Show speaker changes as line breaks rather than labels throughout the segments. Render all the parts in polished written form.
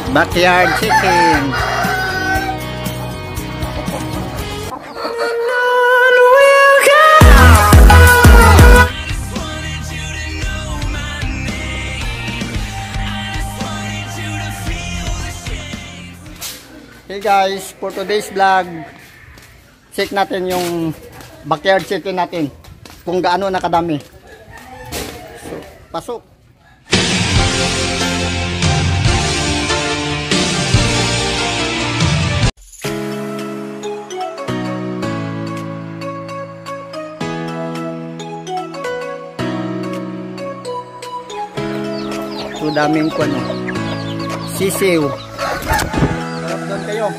Backyard chicken. Hey guys, for today's vlog, check natin yung backyard chicken natin kung gaano nakadami. So, pasok. So daming kuno. Sisiw. Doon kayo.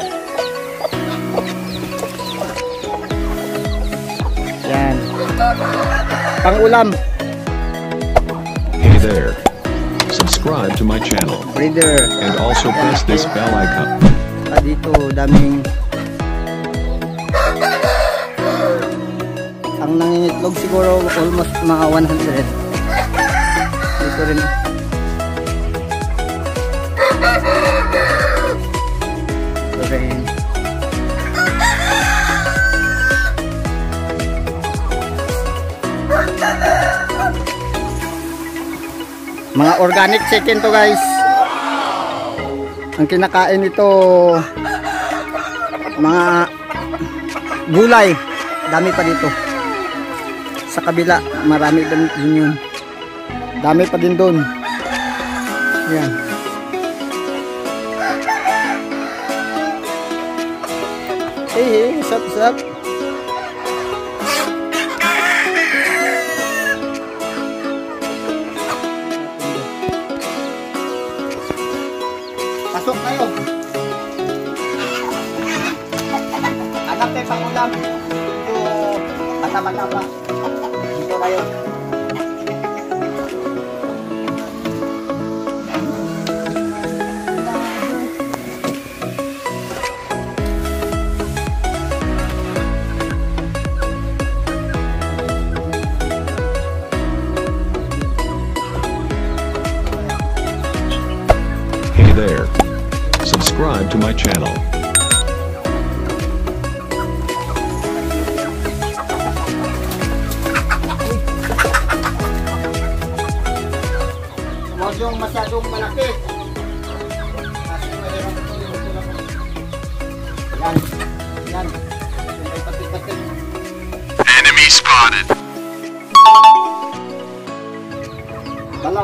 Yan. Pang-ulam.
Hey there. Subscribe to my channel.
Breeder.
And also press this bell icon.
Dito daming ang nangingitlog siguro almost mga 100. Dito rin. Rin. Mga organic chicken to guys. Ang kinakain ito mga gulay. Dami pa dito. Sa kabila marami din yun. Dami pa din doon. Yan. Hey, what's up? Pasok kayo. Anak tayo pang-ulam. Ito, bata-bata pa. Dito kayo.
There. Subscribe to my channel.
Huwag yung masyadong malaki. Yan. Yan.
Enemy spotted.
Balaw.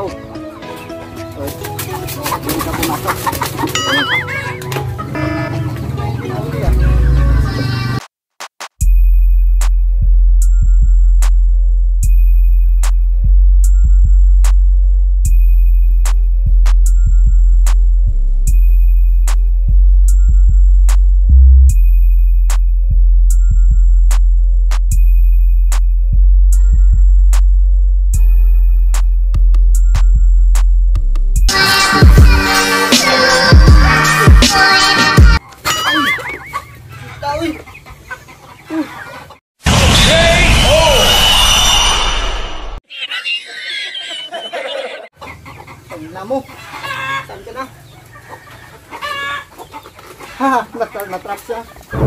Mo. Saan ka na? Ha, natrap siya.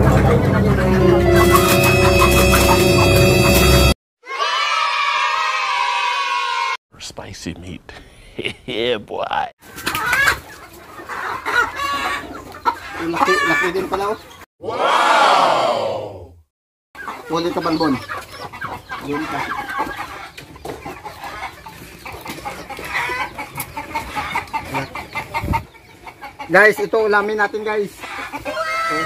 Spicy meat. Yeah, boy.
Laki din pala. Wow! Ulit ka balbon. Yun ka. Guys, ito ulamin natin guys. Okay.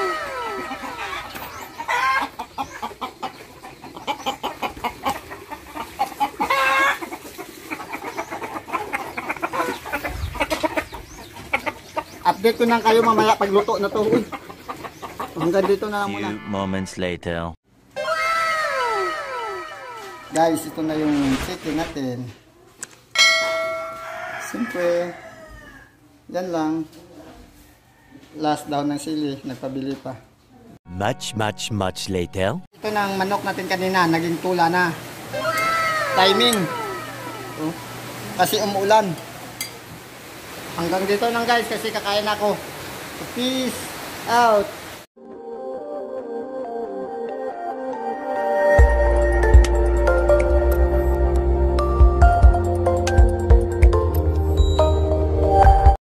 Update ko lang kayo mamaya pagluto na to. Uy. Hanggang dito na lang muna.
Few moments later.
Guys, ito na yung chicken natin. Siyempre, yan lang. Last down ng sili, nagpabili pa.
Much later.
Ito ng manok natin kanina, naging tula na. Timing. Kasi umuulan. Hanggang dito lang guys kasi kakain ako. Peace out.